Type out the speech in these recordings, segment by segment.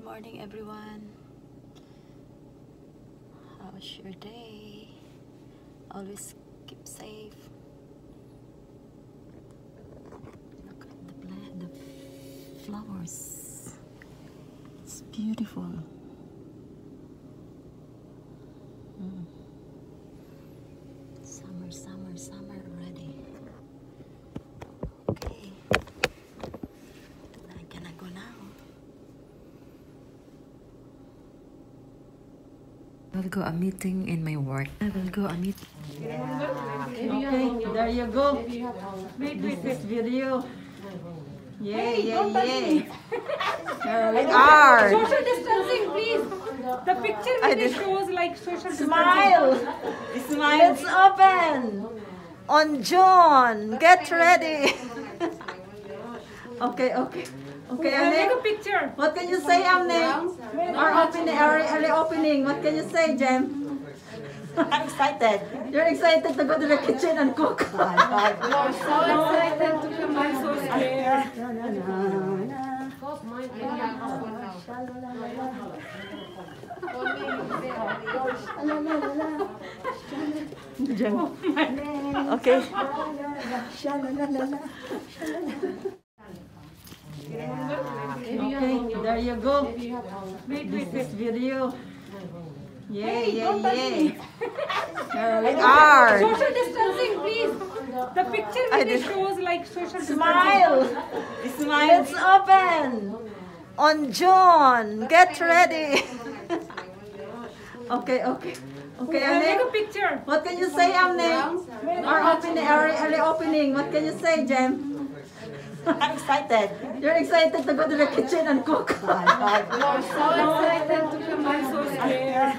Good morning, everyone. How's your day? Always keep safe. Look at the flowers. It's beautiful. Summer already. Okay. I'm gonna go now. I'll go a meeting in my work. I will go a meeting. Okay, there you go. This is video. Yay. Here we are. Social distancing, please. The picture really shows like social distancing. Smile. Let's open. On June. Get ready. Okay. Take Ane. a picture. What can you say, Amne? Our early opening. What can you say, Jem? I'm excited. You're excited to go to the kitchen and cook. I'm so excited to come. I'm so scared. Jem. Okay. Okay, there you go. This is video. Yay. Here we are. Social distancing, please. The picture really shows like social distancing. Smile. Let's open. On June. Get ready. Okay, Take Ane. a picture. What can you say, Amne? Our early opening. What can you say, Jem? I'm excited. You're excited to go to the kitchen and cook. I'm so excited to come. I'm so scared.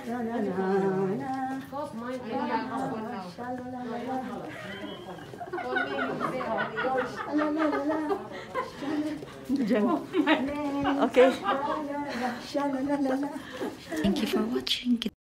Jem. Okay. Thank you for watching.